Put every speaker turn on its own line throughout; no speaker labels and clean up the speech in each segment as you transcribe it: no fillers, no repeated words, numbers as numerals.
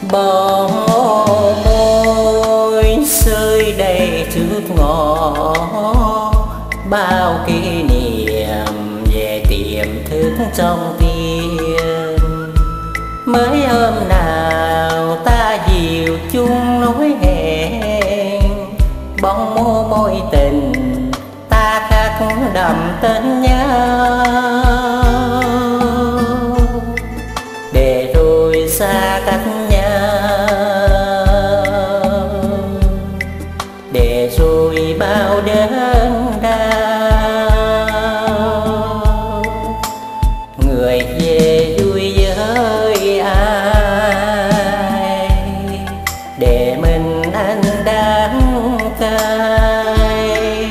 bờ môi rơi đầy trước ngõ, bao kỷ niệm về tiềm thức trong tim. Mới hôm nào ta dìu chung nói hẹn, bóng môi tình ta khắc đậm tên nhau, để rồi xa cách nhau, để rồi bao đớn đau. Người về vui với ai, để mình anh đắng cay.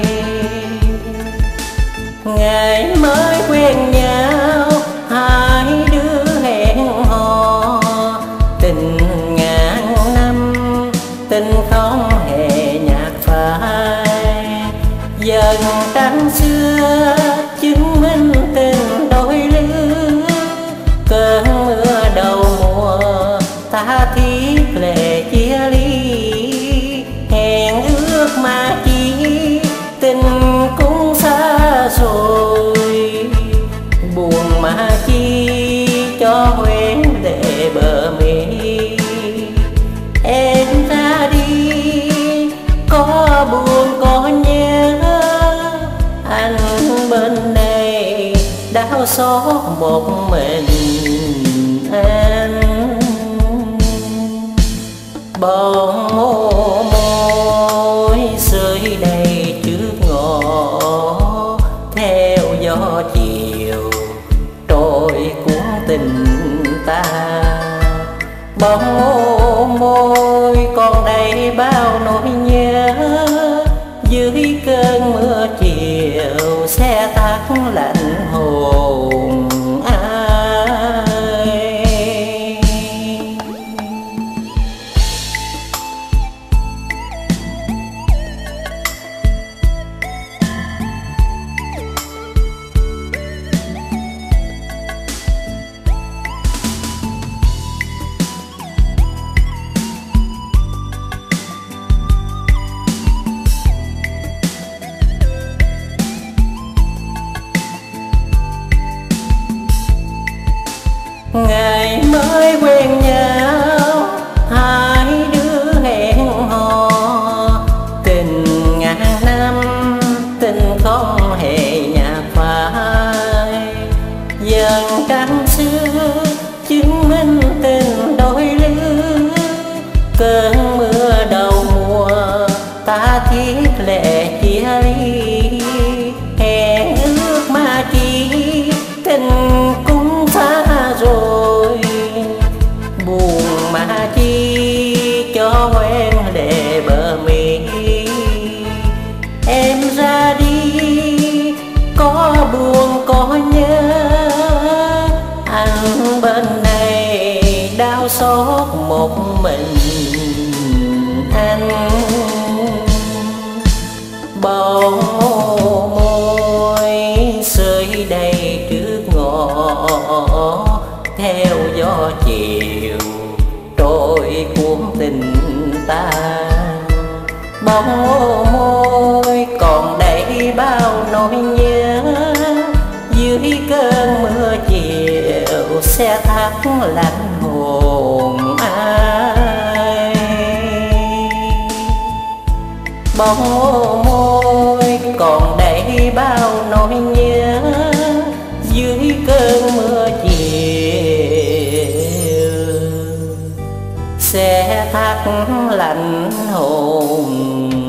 Ngày mới quen nhau hai đứa hẹn hò, tình ngàn năm tình không hề nhạt phai. Dần trăng xưa chứng minh tình đôi lứa, cơn mưa đầu mùa ta thiết lệ chia ly. Hẹn ước mà chỉ tình cũng xa rồi, buồn mà chi cho hoen lệ bờ mi. Em ra đi có buồn có nhớ, anh bên này đau xót một mình em. Bóng môi rơi đầy trước ngõ, theo gió chiều trôi cuốn tình ta. Bóng môi còn đầy bao nỗi nhớ, dưới cơn mưa chiều xe tắt lạnh hồn ai. Ngày mới quen nhau hai đứa hẹn hò, tình ngàn năm tình không hề nhạt phai. Dần trăng xưa chứng minh tình đôi lứa, cơn mưa đầu mùa ta thiết lệ chia ly. Hẹn ước mà chỉ tình cũng xa rồi, buồn mà chi cho quen lệ bờ mi. Em ra đi có buồn có nhớ, anh bên này đau xót một mình anh. Bóng môi rơi đầy trước ngõ, theo gió chiều trôi cuốn tình ta. Bóng môi còn đầy bao nỗi nhớ, dưới cơn mưa chiều xe thác lạnh hồn ai. Bóng môi còn đầy bao nỗi nhớ, dưới cơn mưa chiều xe thác lạnh hồn